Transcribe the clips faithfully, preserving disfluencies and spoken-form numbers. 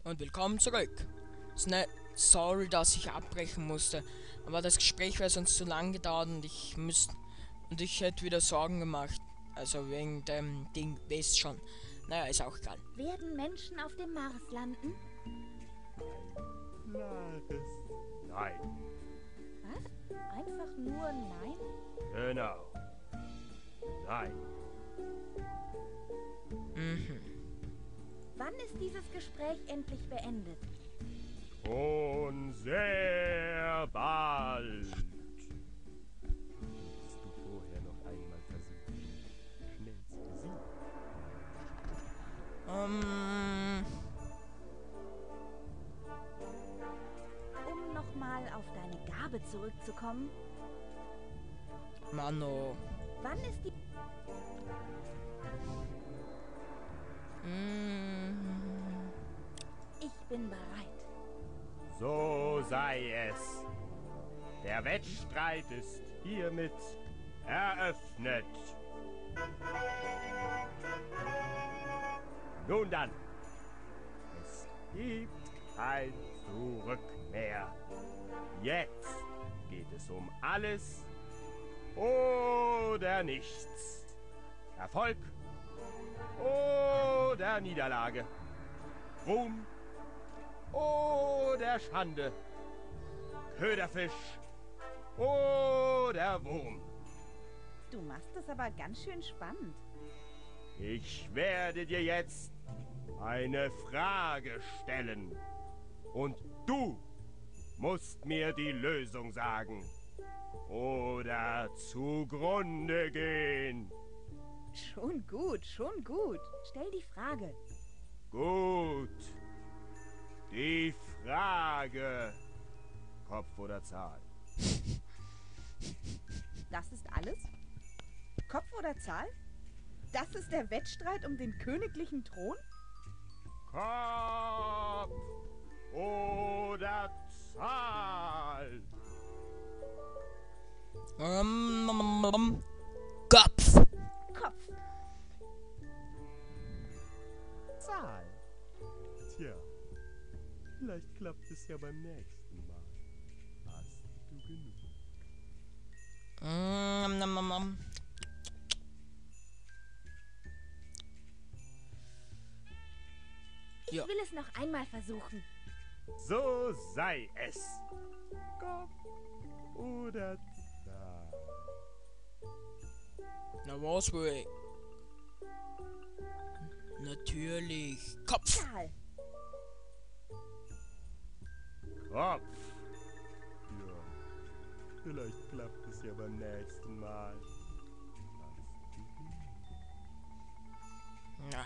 Und willkommen zurück. Ne, sorry, dass ich abbrechen musste, aber das Gespräch wäre sonst zu lang gedauert und ich müsste und ich hätte wieder Sorgen gemacht. Also wegen dem Ding, wisst schon. Naja, ist auch egal. Werden Menschen auf dem Mars landen? Klares Nein. Was? Einfach nur nein? Genau. Nein. Mhm. Wann ist dieses Gespräch endlich beendet? Schon sehr bald. Willst du vorher noch einmal versuchen? Schnellste Sieg. Ähm. Um nochmal auf deine Gabe zurückzukommen, Mano. wann ist die... Mm. Ich bin bereit. So sei es. Der Wettstreit ist hiermit eröffnet. Nun dann. Es gibt kein Zurück mehr. Jetzt geht es um alles oder nichts. Erfolg oder Niederlage. Ruhm oder Schande. Köderfisch oder Wurm. Du machst es aber ganz schön spannend. Ich werde dir jetzt eine Frage stellen. Und du musst mir die Lösung sagen. Oder zugrunde gehen. Schon gut, schon gut. Stell die Frage. Gut. Die Frage. Kopf oder Zahl? Das ist alles? Kopf oder Zahl? Das ist der Wettstreit um den königlichen Thron? Kopf oder Zahl? Ähm, Kopf. Kopf. Zahl. Tja, vielleicht klappt es ja beim nächsten Mal. Hast du genug? Mm, nom, nom, nom. Ich Ja. will es noch einmal versuchen. So sei es. Kopf oder Zahl? Na was wohl? Natürlich. Kopf. Zahl. Kopf. Ja, vielleicht klappt es ja beim nächsten Mal. Hast du genug? Ja.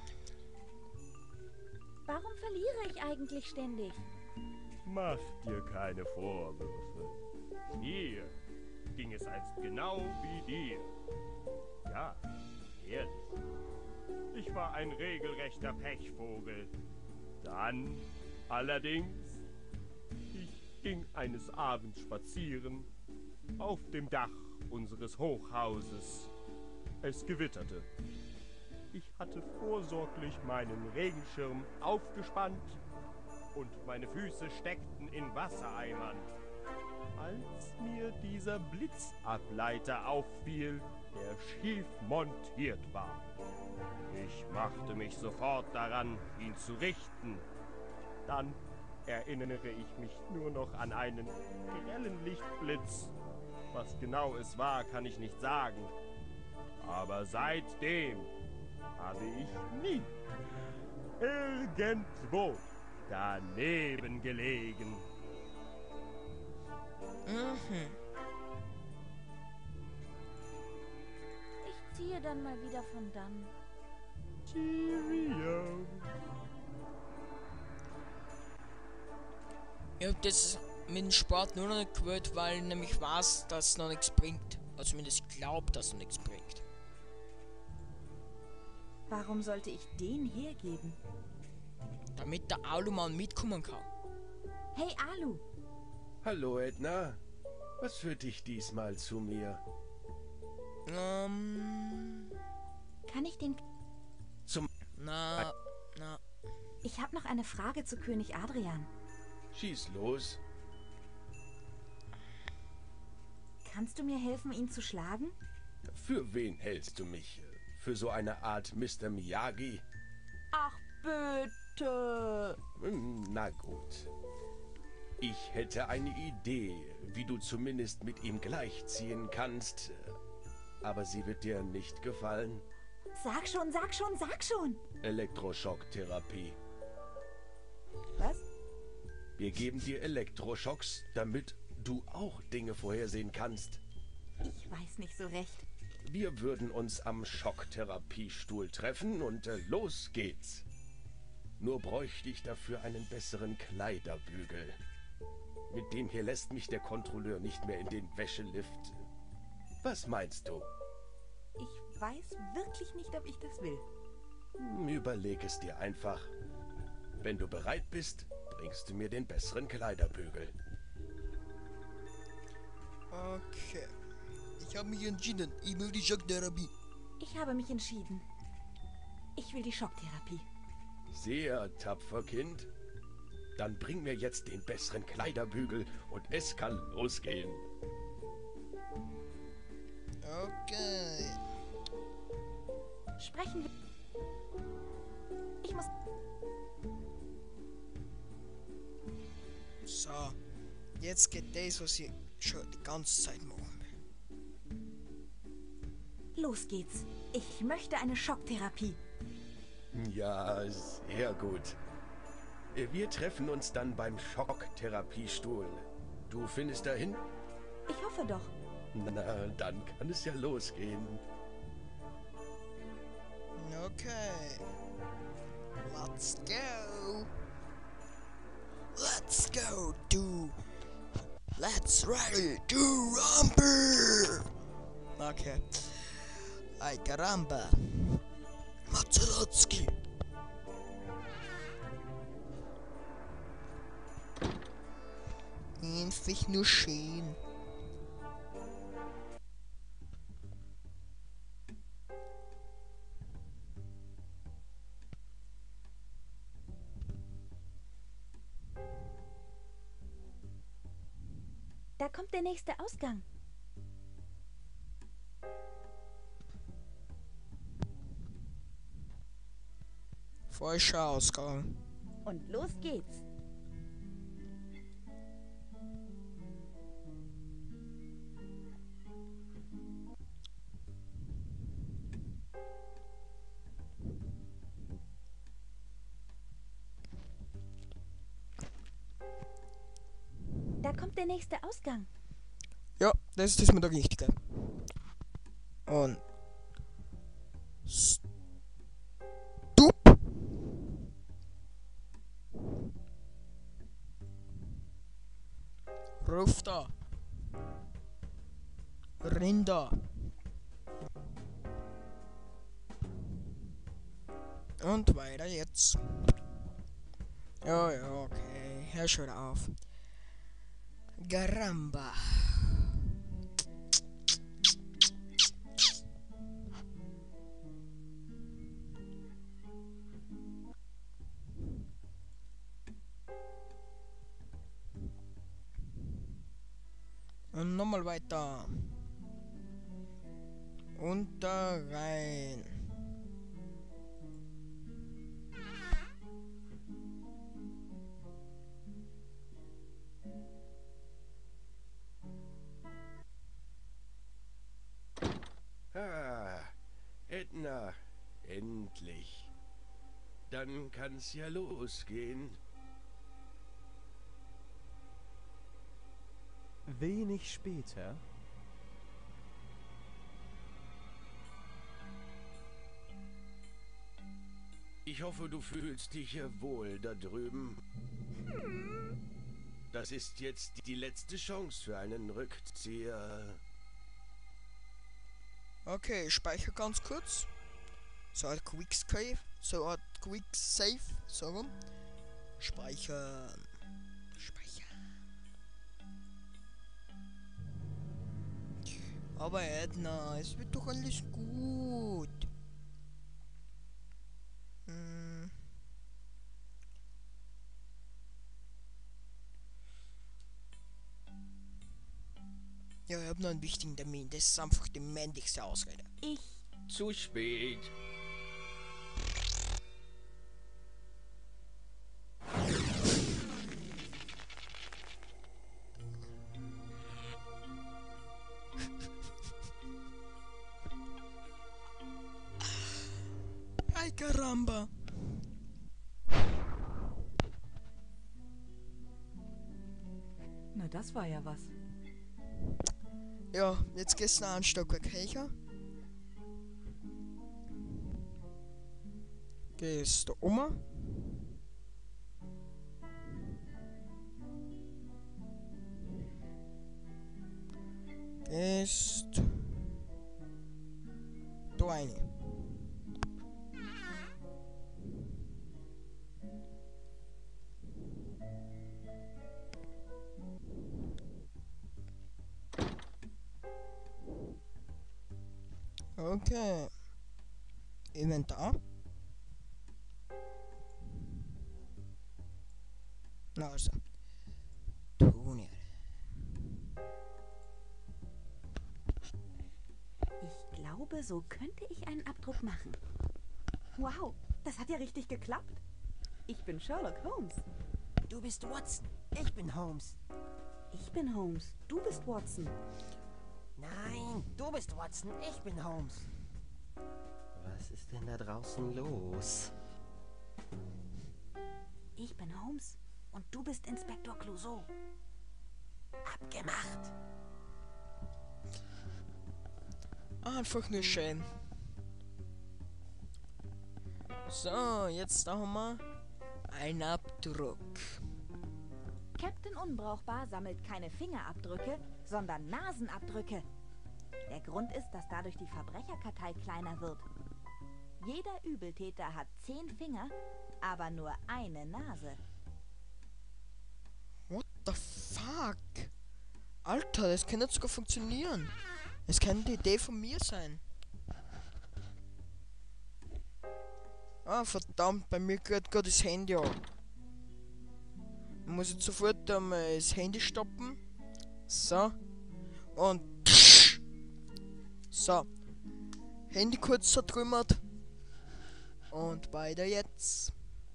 Warum verliere ich eigentlich ständig? Mach dir keine Vorwürfe. Mir ging es einst genau wie dir. Ja, ehrlich. Ich war ein regelrechter Pechvogel. Dann, allerdings, ich ging eines Abends spazieren auf dem Dach unseres Hochhauses. Es gewitterte. Ich hatte vorsorglich meinen Regenschirm aufgespannt und meine Füße steckten in Wassereimern. Als mir dieser Blitzableiter auffiel, der schief montiert war. Ich machte mich sofort daran, ihn zu richten. Dann erinnere ich mich nur noch an einen grellen Lichtblitz. Was genau es war, kann ich nicht sagen. Aber seitdem habe ich nie irgendwo daneben gelegen. Mhm. Ich ziehe dann mal wieder von dann. Cheerio. Ich hab das mit dem Sport nur noch nicht gewählt, weil nämlich weiß, dass es noch nichts bringt. Also zumindest glaubt, dass es noch nichts bringt. Warum sollte ich den hergeben? Damit der Alumann mitkommen kann. Hey Alu, Hallo Edna, was führt dich diesmal zu mir? Ähm. kann ich den... Zum Na, na. Ich habe noch eine Frage zu König Adrian. Schieß los. Kannst du mir helfen, ihn zu schlagen? Für wen hältst du mich? Für so eine Art Mister Miyagi? Ach, bitte. Hm, Na gut. Ich hätte eine Idee, wie du zumindest mit ihm gleichziehen kannst. Aber sie wird dir nicht gefallen. Sag schon, sag schon, sag schon. Elektroschocktherapie. Was? Wir geben dir Elektroschocks, damit du auch Dinge vorhersehen kannst. Ich weiß nicht so recht. Wir würden uns am Schocktherapiestuhl treffen und äh, los geht's. Nur bräuchte ich dafür einen besseren Kleiderbügel. Mit dem hier lässt mich der Kontrolleur nicht mehr in den Wäschelift. Was meinst du? Ich weiß wirklich nicht, ob ich das will. Hm, Überleg es dir einfach. Wenn du bereit bist, bringst du mir den besseren Kleiderbügel. Okay. Ich habe mich entschieden. Ich will die Schocktherapie. Ich habe mich entschieden. Ich will die Schocktherapie. Sehr tapfer, Kind. Dann bring mir jetzt den besseren Kleiderbügel und es kann losgehen. Okay. Sprechen wir. Ich muss. So. Jetzt geht das, was ich schon die ganze Zeit machen will. Los geht's. Ich möchte eine Schocktherapie. Ja, sehr gut. Wir treffen uns dann beim Schocktherapiestuhl. Du findest dahin? Ich hoffe doch. Na, dann kann es ja losgehen. Okay. Let's go. Let's go to. Let's ready to rumble. Okay. Ay caramba. Mazelotski. Einfach nur schön. Da kommt der nächste Ausgang. Falscher Ausgang. Und los geht's. Da kommt der nächste Ausgang. Ja, das ist mir der richtige. Und Stup. Ruf da. Rinder. Und weiter jetzt. Ja, ja, okay. Hör schon auf. Garamba. Und nochmal weiter. Und da rein. Ah, Edna, endlich. Dann kann's ja losgehen. Wenig später. Ich hoffe, du fühlst dich hier wohl da drüben. Das ist jetzt die letzte Chance für einen Rückzieher. Okay, ich speichere ganz kurz. So ein Quick Save. So ein Quick Save. So rum. Speichern. Speichern. Aber Edna, es wird doch alles gut. Hm. Ja, ich habe noch einen wichtigen Termin. Das ist einfach die männlichste Ausrede. Ich. Zu spät. Ay, caramba. Na, das war ja was. Ja, jetzt geht's noch ein Stockwerk höher. Gehst du um. Gehst du rein. Okay. Inventar. Na also. Tuner. Ich glaube, so könnte ich einen Abdruck machen. Wow, das hat ja richtig geklappt. Ich bin Sherlock Holmes. Du bist Watson. Ich bin Holmes. Ich bin Holmes. Du bist Watson. Nein, du bist Watson. Ich bin Holmes. Was ist denn da draußen los? Ich bin Holmes. Und du bist Inspektor Clouseau. Abgemacht. Einfach nur schön. So, jetzt haben wir einen Abdruck. Captain Unbrauchbar sammelt keine Fingerabdrücke, sondern Nasenabdrücke. Der Grund ist, dass dadurch die Verbrecherkartei kleiner wird. Jeder Übeltäter hat zehn Finger, aber nur eine Nase. What the fuck? Alter, das kann nicht sogar funktionieren. Es kann die Idee von mir sein. Ah, verdammt, bei mir geht gerade das Handy an. Ich muss jetzt sofort einmal das Handy stoppen. So. Und so. Handy kurz zertrümmert. Und weiter jetzt.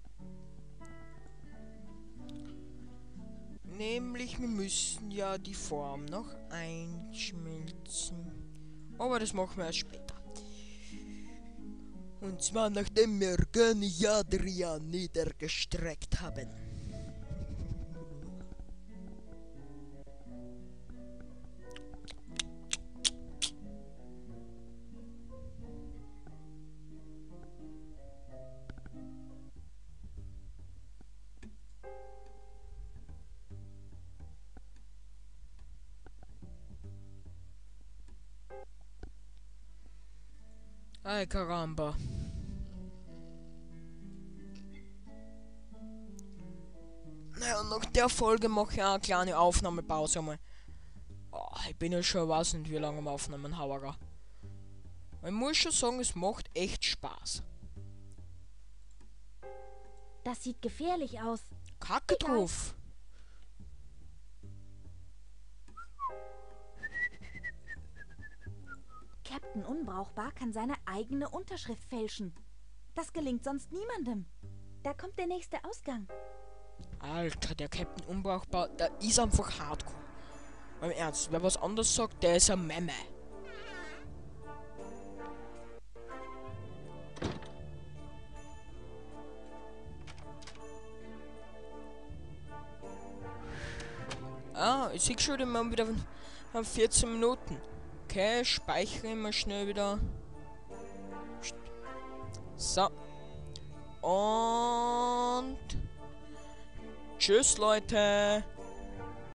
Nämlich, wir müssen ja die Form noch einschmelzen. Aber das machen wir erst später. Und zwar nachdem wir König Adrian niedergestreckt haben. Ay, caramba. Naja, nach der Folge mache ich eine kleine Aufnahmepause einmal. Oh, ich bin ja schon, weiß nicht, wie lange am Aufnehmen habe. Ich muss schon sagen, es macht echt Spaß. Das sieht gefährlich aus. Kacke drauf. Captain Unbrauchbar kann seine eigene Unterschrift fälschen. Das gelingt sonst niemandem. Da kommt der nächste Ausgang. Alter, der Captain Unbrauchbar, der ist einfach hardcore. Im Ernst, wer was anderes sagt, der ist ein Memme. Ah, ich sehe schon, wir haben wieder haben vierzehn Minuten. Okay, speichere mal schnell wieder. So. Und tschüss, Leute.